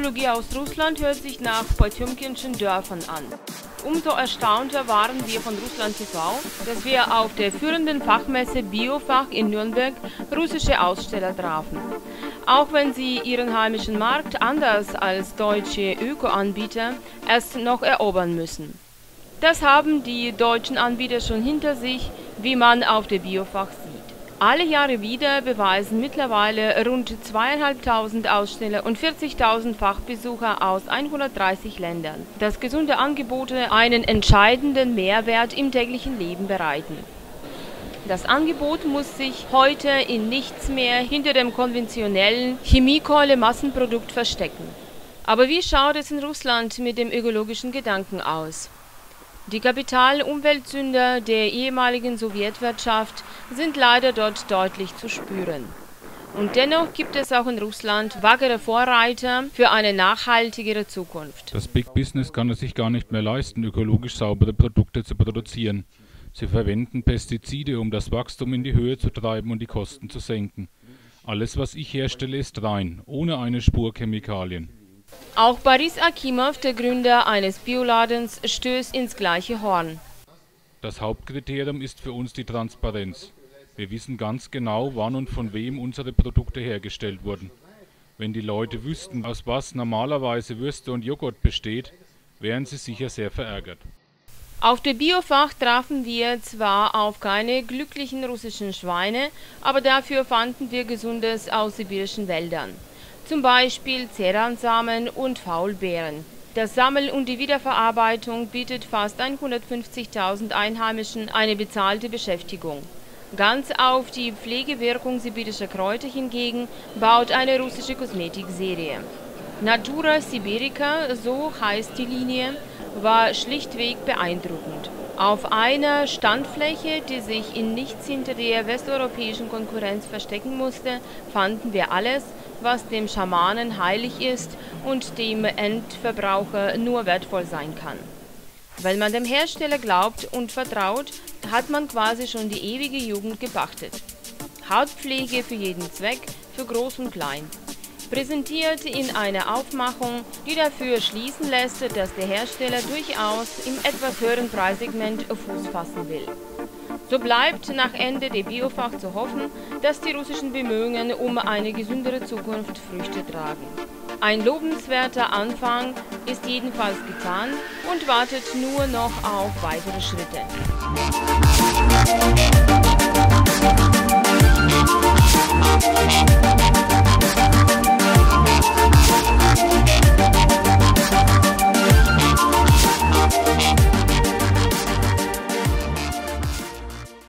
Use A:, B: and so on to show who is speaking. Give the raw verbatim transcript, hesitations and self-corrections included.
A: Ökologie aus Russland hört sich nach Potjomkinschen Dörfern an. Umso erstaunter waren wir von Russland T V, dass wir auf der führenden Fachmesse Biofach in Nürnberg russische Aussteller trafen. Auch wenn sie ihren heimischen Markt anders als deutsche Öko-Anbieter erst noch erobern müssen. Das haben die deutschen Anbieter schon hinter sich, wie man auf der Biofach sieht. Alle Jahre wieder beweisen mittlerweile rund zweitausendfünfhundert Aussteller und vierzigtausend Fachbesucher aus hundertdreißig Ländern, dass gesunde Angebote einen entscheidenden Mehrwert im täglichen Leben bereiten. Das Angebot muss sich heute in nichts mehr hinter dem konventionellen Chemiekeule-Massenprodukt verstecken. Aber wie schaut es in Russland mit dem ökologischen Gedanken aus? Die Kapital-Umweltsünder der ehemaligen Sowjetwirtschaft sind leider dort deutlich zu spüren. Und dennoch gibt es auch in Russland wackere Vorreiter für eine nachhaltigere Zukunft.
B: Das Big Business kann es sich gar nicht mehr leisten, ökologisch saubere Produkte zu produzieren. Sie verwenden Pestizide, um das Wachstum in die Höhe zu treiben und die Kosten zu senken. Alles, was ich herstelle, ist rein, ohne eine Spur Chemikalien.
A: Auch Boris Akimov, der Gründer eines Bioladens, stößt ins gleiche Horn.
B: Das Hauptkriterium ist für uns die Transparenz. Wir wissen ganz genau, wann und von wem unsere Produkte hergestellt wurden. Wenn die Leute wüssten, aus was normalerweise Würste und Joghurt besteht, wären sie sicher sehr verärgert.
A: Auf der Biofach trafen wir zwar auf keine glücklichen russischen Schweine, aber dafür fanden wir Gesundes aus sibirischen Wäldern. Zum Beispiel Ceransamen und Faulbeeren. Das Sammeln und die Wiederverarbeitung bietet fast hundertfünfzigtausend Einheimischen eine bezahlte Beschäftigung. Ganz auf die Pflegewirkung sibirischer Kräuter hingegen baut eine russische Kosmetikserie. Natura Sibirica, so heißt die Linie, war schlichtweg beeindruckend. Auf einer Standfläche, die sich in nichts hinter der westeuropäischen Konkurrenz verstecken musste, fanden wir alles, was dem Schamanen heilig ist und dem Endverbraucher nur wertvoll sein kann. Weil man dem Hersteller glaubt und vertraut, hat man quasi schon die ewige Jugend gepachtet. Hautpflege für jeden Zweck, für Groß und Klein. Präsentiert in einer Aufmachung, die dafür schließen lässt, dass der Hersteller durchaus im etwas höheren Preissegment Fuß fassen will. So bleibt nach Ende der Biofach zu hoffen, dass die russischen Bemühungen um eine gesündere Zukunft Früchte tragen. Ein lobenswerter Anfang ist jedenfalls getan und wartet nur noch auf weitere Schritte.